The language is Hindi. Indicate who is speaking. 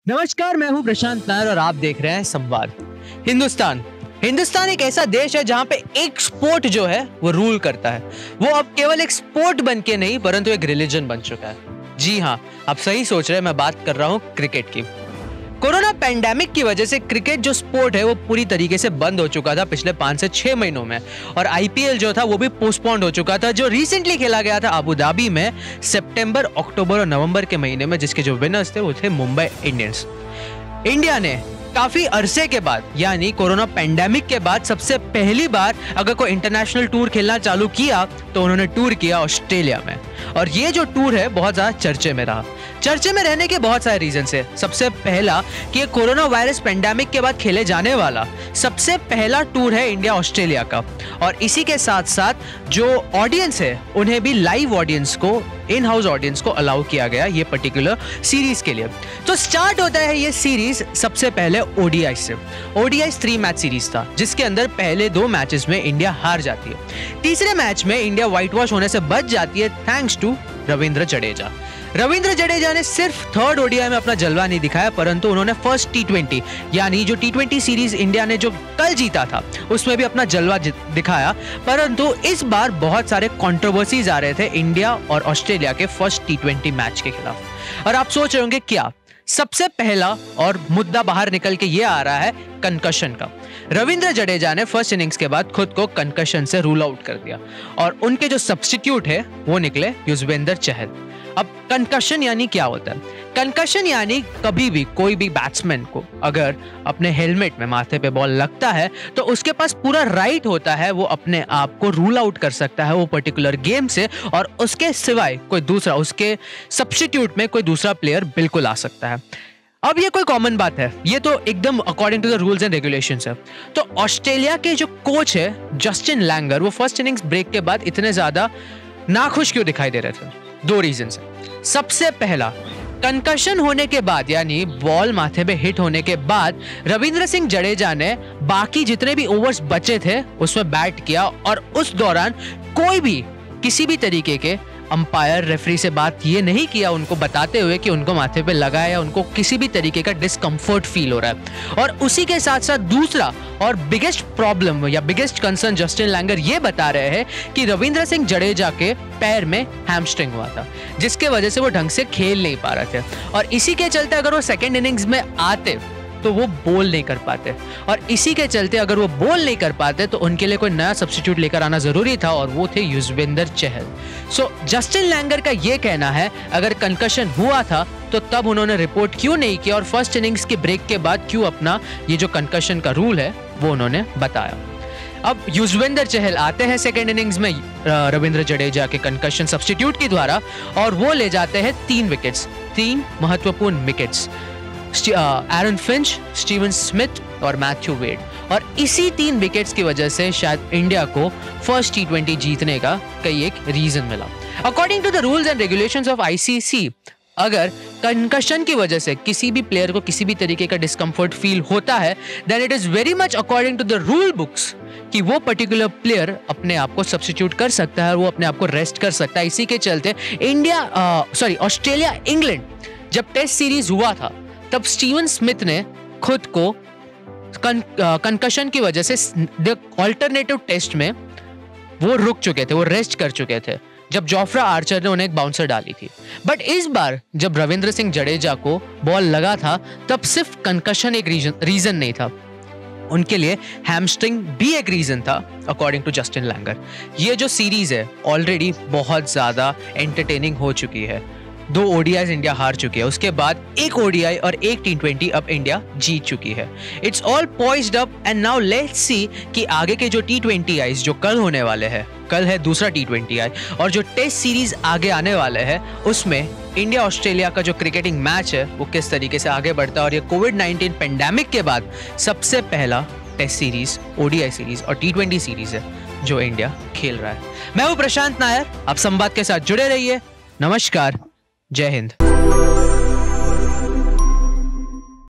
Speaker 1: नमस्कार, मैं हूं प्रशांत नायर और आप देख रहे हैं संवाद। हिंदुस्तान एक ऐसा देश है जहां पे एक स्पोर्ट जो है वो रूल करता है। वो अब केवल एक स्पोर्ट बन के नहीं परंतु एक रिलीजन बन चुका है। जी हाँ, आप सही सोच रहे हैं, मैं बात कर रहा हूं क्रिकेट की। कोरोना पैंडेमिक की वजह से क्रिकेट जो स्पोर्ट है वो पूरी तरीके से बंद हो चुका था पिछले 5 से 6 महीनों में, और आईपीएल जो था वो भी पोस्टपोन्ड हो चुका था, जो रिसेंटली खेला गया था अबू धाबी में सितंबर, अक्टूबर और नवंबर के महीने में, जिसके जो विनर्स थे वो थे मुंबई इंडियंस। इंडिया ने काफी अरसे के बाद यानी कोरोना पैंडेमिक के बाद सबसे पहली बार अगर कोई इंटरनेशनल टूर खेलना चालू किया तो उन्होंने टूर किया ऑस्ट्रेलिया में। और ये जो टूर है बहुत ज्यादा चर्चे में रहा। चर्चे में रहने के बहुत सारे रीजन है। सबसे पहला कि ये कोरोना वायरस पैंडेमिक के बाद खेले जाने वाला सबसे पहला टूर है इंडिया ऑस्ट्रेलिया का, और इसी के साथ साथ जो ऑडियंस है उन्हें भी लाइव ऑडियंस को, इन हाउस ऑडियंस को अलाउ किया गया ये पर्टिकुलर सीरीज के लिए। तो स्टार्ट होता है ये सीरीज सबसे पहले ओडीआई से। ओडीआई 3 मैच सीरीज था जिसके अंदर पहले 2 मैचेस में इंडिया हार जाती है। तीसरे मैच में इंडिया व्हाइट वॉश होने से बच जाती है थैंक्स टू रविंद्र जडेजा। रविंद्र जडेजा ने सिर्फ 3rd ओडीआई में अपना जलवा नहीं दिखाया परंतु उन्होंने फर्स्ट टी20 यानी जो टी20 सीरीज इंडिया ने जो कल जीता था उसमें भी अपना जलवा दिखाया। परंतु इस बार बहुत सारे कंट्रोवर्सीज आ रहे थे इंडिया और ऑस्ट्रेलिया के फर्स्ट टी20 मैच के खिलाफ। और आप सोच रहे होंगे क्या? सबसे पहला और मुद्दा बाहर निकल के ये आ रहा है कंकशन का। रविंद्र जडेजा ने फर्स्ट इनिंग्स के बाद खुद को कंकशन से रूल आउट कर दिया और उनके जो सब्स्टिट्यूट है वो निकले युजवेंद्र चहल। अब कंकशन यानी क्या होता है? कंकशन यानी कभी भी कोई भी बैट्समैन को अगर अपने हेलमेट में माथे पे बॉल लगता है तो उसके पास पूरा राइट होता है, वो अपने आप को रूल आउट कर सकता है वो पर्टिकुलर गेम से, और उसके सिवाय कोई दूसरा, उसके सब्स्टिट्यूट में कोई दूसरा प्लेयर बिल्कुल आ सकता है। अब ये कोई कॉमन बात है, ये तो एकदम according to the rules and regulations है। तो ऑस्ट्रेलिया के जो कोच है जस्टिन लैंगर, वो फर्स्ट इनिंग्स ब्रेक के बाद इतने ज्यादा नाखुश क्यों दिखाई दे रहे थे? 2 रीजन है। सबसे पहला, कंकशन होने के बाद यानी बॉल माथे पे हिट होने के बाद रविंद्र सिंह जडेजा ने बाकी जितने भी ओवर्स बचे थे उसमें बैट किया, और उस दौरान कोई भी किसी भी तरीके के अंपायर, रेफरी से बात ये नहीं किया उनको बताते हुए कि उनको माथे पे लगा है या उनको किसी भी तरीके का डिस्कम्फर्ट फील हो रहा है। और उसी के साथ साथ दूसरा और बिगेस्ट प्रॉब्लम या बिगेस्ट कंसर्न जस्टिन लैंगर ये बता रहे हैं कि रविंद्र सिंह जडेजा के पैर में हैमस्ट्रिंग हुआ था जिसके वजह से वो ढंग से खेल नहीं पा रहे थे, और इसी के चलते अगर वो सेकेंड इनिंग्स में आते तो वो बोल नहीं कर पाते, और इसी के चलते अगर वो बोल नहीं कर पाते तो उनके लिए कोई नया सब्स्टिट्यूट लेकर आना जरूरी था, और वो थे Yuzvendra Chahal. So Justin Langer का ये कहना है अगर कंकशन हुआ था तो तब उन्होंने रिपोर्ट क्यों नहीं किया, और फर्स्ट इनिंग्स के ब्रेक के बाद क्यों अपना ये जो कंकशन का रूल है वो उन्होंने बताया। अब युजवेंद्र चहल आते हैं सेकेंड इनिंग्स में रविंद्र जडेजा के कंकशन सब्स्टिट्यूट के द्वारा, और वो ले जाते हैं 3 विकेट्स, 3 महत्वपूर्ण wickets, Aaron Finch, Steven Smith और मैथ्यू वेड। और इसी 3 विकेट्स की वजह से शायद इंडिया को फर्स्ट टी20 जीतने का कई एक रीजन मिला। According to the rules and regulations of ICC, अगर कंकशन की वजह से किसी भी प्लेयर को किसी भी तरीके का डिस्कम्फर्ट फील होता है then it is very much according to the rule books कि वो पर्टिकुलर प्लेयर अपने आप को सब्स्टिट्यूट कर सकता है और वो अपने आप को रेस्ट कर सकता है। इसी के चलते ऑस्ट्रेलिया इंग्लैंड जब टेस्ट सीरीज हुआ था तब स्टीवन स्मिथ ने खुद को कंकशन की वजह से ऑल्टरनेटिव टेस्ट में वो रुक चुके थे, वो रेस्ट कर चुके थे जब जोफ्रा आर्चर ने उन्हें एक बाउंसर डाली थी। बट इस बार जब रविंद्र सिंह जडेजा को बॉल लगा था तब सिर्फ कंकशन एक रीजन नहीं था, उनके लिए हैमस्ट्रिंग भी एक रीजन था अकॉर्डिंग टू जस्टिन लैंगर। ये जो सीरीज है ऑलरेडी बहुत ज्यादा एंटरटेनिंग हो चुकी है। 2 ओडीआईज इंडिया हार चुकी है, उसके बाद 1 ओडीआई और 1 टी20 अब इंडिया जीत चुकी है। It's all poised up and now let's see कि आगे के जो टी20 आईज जो कल होने वाले हैं, कल है दूसरा टी20 आई, और जो टेस्ट सीरीज आगे आने वाले हैं उसमें इंडिया ऑस्ट्रेलिया का जो क्रिकेटिंग मैच है वो किस तरीके से आगे बढ़ता है। और ये कोविड-19 पेंडेमिक के बाद सबसे पहला टेस्ट सीरीज, ओडीआई सीरीज और टी20 सीरीज है जो इंडिया खेल रहा है। मैं हूं प्रशांत नायर, आप संवाद के साथ जुड़े रहिए। नमस्कार, जय हिंद।